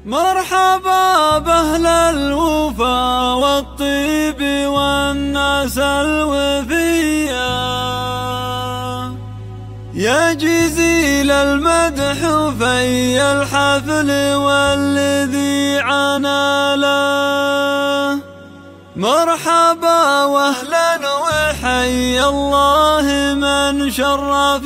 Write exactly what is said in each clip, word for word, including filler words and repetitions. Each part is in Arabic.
مرحبا بأهل الوفا والطيب والناس الوفية، يا جزيل المدح في الحفل والذي عناله. مرحبا واهلا وحي الله من شرف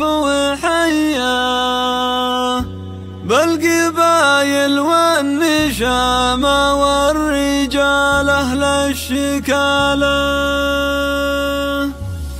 وحياه، بالقبايل والنشامة والرجال أهل الشكالة.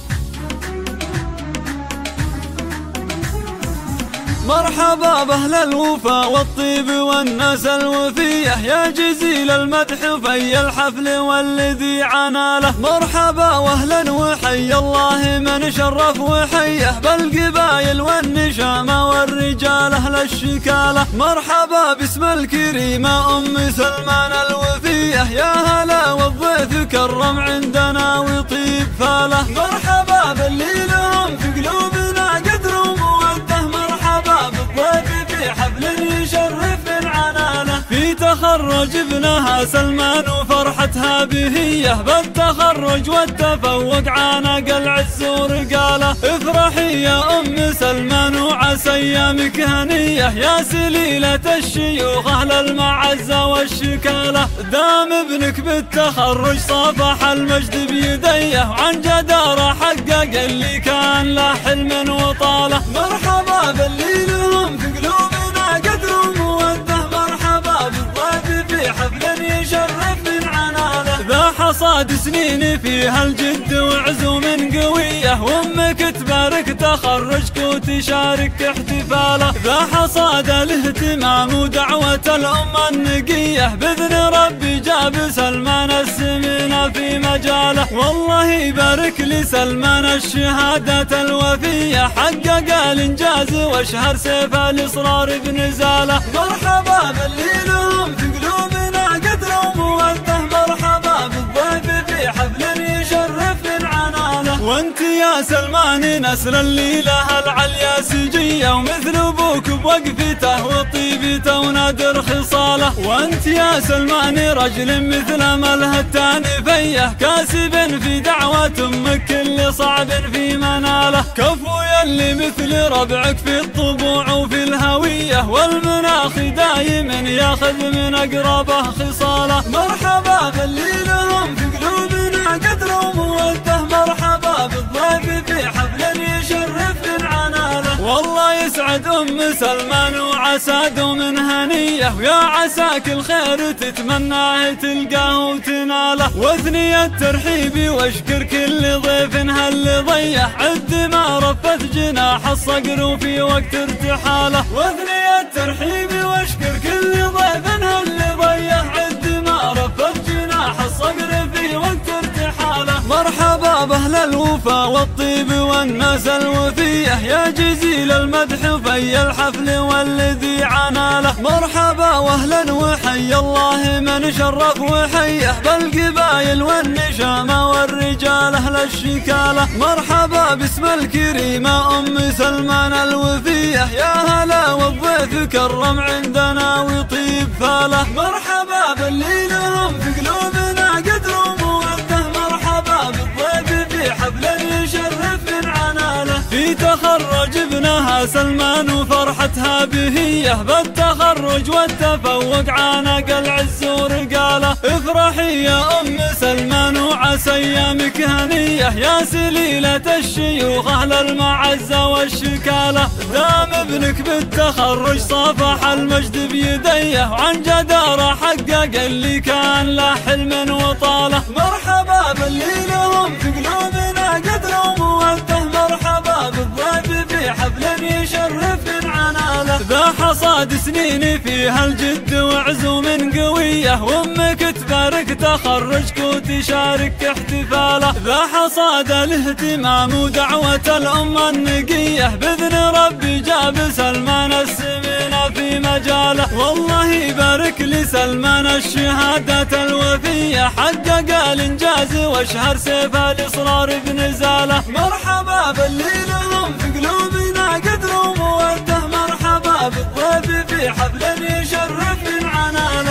مرحبا بأهل الوفا والطيب والناس الوفية، يا جزيل المدح في الحفل والذي عناله. مرحبا واهلا وحي الله من شرف وحيه، بالقبايل والنشامة والرجال أهل الشكالة. مرحبا باسم الكريمة أم سلمان الوفية، يا هلا والضيف كرم عندنا وطيب فاله. مرحبا باللي لهم في قلوبنا قدر وموده، مرحبا بالضيف في حفل يشرف من عنانه. في تخرج ابنها سلمان وفرحتها بهيه، بالتخرج والتفوق عانق العز ورقاله. افرحي يا ام سلمان وعسى ايامك هنيه، يا سليلة الشيوخ اهل المعزة والشكالة. دام ابنك بالتخرج صافح المجد بيديه، وعن جدارة حقق اللي كان له حلم وطاله. مرحبا باللي لهم في قلوبنا قدر وموده، مرحبا بالضيف في حفل يشرف من عنانه. ذا حصاد سنين فيها الجد وعزوم قوية، وامك تبارك تخرجك وتشارك احتفاله. ذا حصاد الاهتمام ودعوة الأمة النقية، بإذن ربي جاب سلمان السمينة في مجاله. والله يبارك لسلمان الشهادة الوفية، حقق الإنجاز واشهر سيف الإصرار بنزاله. مرحبا باللي لهم في قلوبنا قدر وموده، مرحبا بالضيف في حفل يشرف من عنانه. وانت يا سلمان نسر اللي لها العليا سجية، ومثل ابوك بوقفته وطيبته ونادر خصاله. وانت يا سلمان رجل مثل مله التانفيه، كاسب في دعوة امك كل صعب في مناله. كفو يلي مثل ربعك في الطبوع وفي الهوية، والمناخ دايما ياخذ من اقربه خصاله. مرحبا باللي لهم في قلوبنا قدر وموده، مرحبا بالضيف في حفل يشرف من عنانه. والله يسعد ام سلمان وعسى دوم هنيه، ويا عساك الخير تتمناه تلقاه وتناله. واثني الترحيب واشكر كل ضيف هل ضيه، عد ما رفت جناح الصقر في وقت ارتحاله. واثني الترحيب واشكر كل ضيف هل ضيه، عد ما رفت جناح الصقر في وقت ارتحاله. مرحبا بأهل الوفا والطيب والناس الوفية، يا جزيل المدح في الحفل والذي عناله. مرحبا واهلا وحي الله من شرف وحيه، بالقبايل والنشامة والرجال اهل الشكالة. مرحبا باسم الكريمة ام سلمان الوفية، يا هلا والضيف كرم عندنا وطيب فاله. مرحبا باللي لهم في قلوبنا قدر وموده، مرحبا بالضيف في حفل يشرف من عنانه. في تخرج ابنها سلمان وفرحتها بهيه، بالتخرج والتفوق عانق العز ورقاله. افرحي يا ام سلمان وعسى ايامك هنيه، يا سليلة الشيوخ اهل المعزة والشكالة. دام ابنك بالتخرج صافح المجد بيديه، وعن جدارة حقق اللي كان له حلم وطاله. مرحبا باللي لهم في قلوبنا قدر وموده، مرحبا بالضيف في حفل يشرف من عنانه. ذا حصاد سنين فيها الجد وعزوم قوية، وامك تبارك تخرجك وتشارك احتفاله. ذا حصاد الاهتمام ودعوة الأمة النقية، بإذن ربي جاب سلمان السمينة في مجاله. والله يبارك لسلمان الشهادة الوفية، حقق الإنجاز واشهر سيف الإصرار بنزاله. مرحبا باللي لهم في قلوبنا قدر وموده، مرحبا بالضيف في حفل يشرف من عنانه.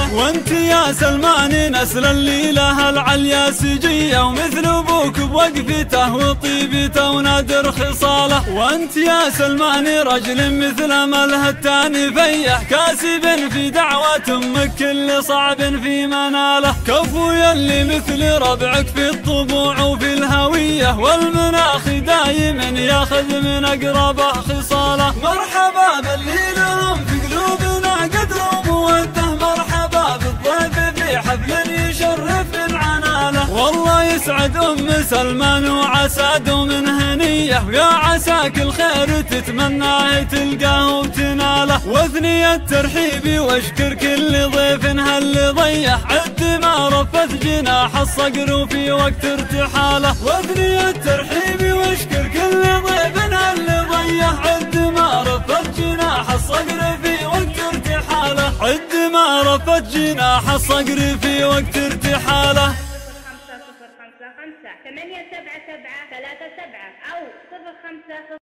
يا سلماني نسل اللي لها العليا سجية، ومثل ابوك بوقفته وطيبته ونادر خصاله. وانت يا سلماني رجل مثل مله التاني فيح، كاسب في دعوة امك كل صعب في مناله. كفو يلي مثل ربعك في الطبوع وفي الهوية، والمناخ دايما ياخذ من اقربه خصاله. مرحبا باللي لهم في قلوبنا قدر وموده، مرحبا بالضيف في حفل يشرف العناله. والله يسعد ام سلمان وعسى دوم هنيه، ويا عساك الخير تتمناه تلقاه وتناله. واثني الترحيب واشكر كل ضيف هل ضيح، عد ما رفت جناح الصقر في وقت ارتحاله. واثني الترحيب واشكر كل ضيف هل ضيح، عد ما رفت جناح الصقر في وقت ارتحاله. عد ما رفت جناح الصقر في وقت ارتحاله. خمسة صفر خمسة خمسة ثمانية سبعة سبعة ثلاثة سبعة أو صفر خمسة